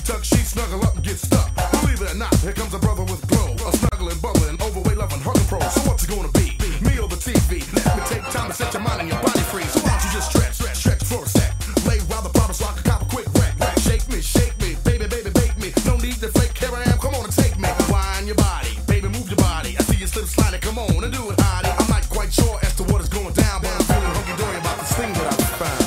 tuck sheets, snuggle up and get stuck. Believe it or not, here comes a brother with glow. A snuggling, bubbling, overweight, loving, hugging pro. So what's it gonna be? Me or the TV? Let me take time to set your mind and your body free. So why don't you just stretch for a sec? Lay while the bottle so I can cop a quick wreck. Shake me, baby, bake me. No need to fake, here I am, come on and take me. Wind your body, baby, move your body. I see you slip sliding, come on and do it, hottie. I'm not quite sure as to what is going down, but I'm feeling hunky-dory about this thing that I found.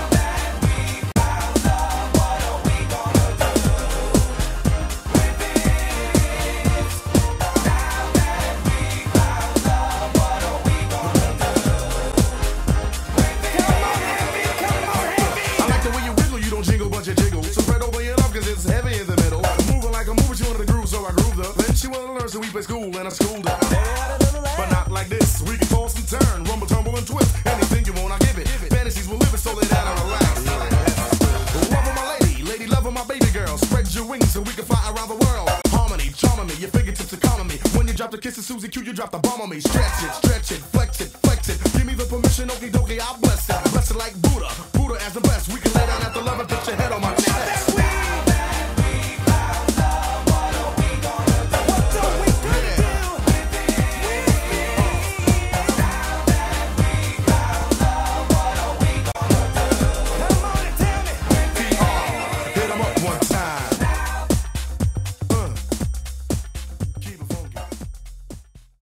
So we play school and I schooled her. But not like this. We can toss and turn, rumble, tumble, and twist. Anything you want, I'll give it. Fantasies will live it so that I relax. Love of my lady, love of my baby girl. Spread your wings so we can fly around the world. Harmony, charming me, your fingertips are calming me. When you drop the kiss of Susie Q, you drop the bomb on me. Stretch it,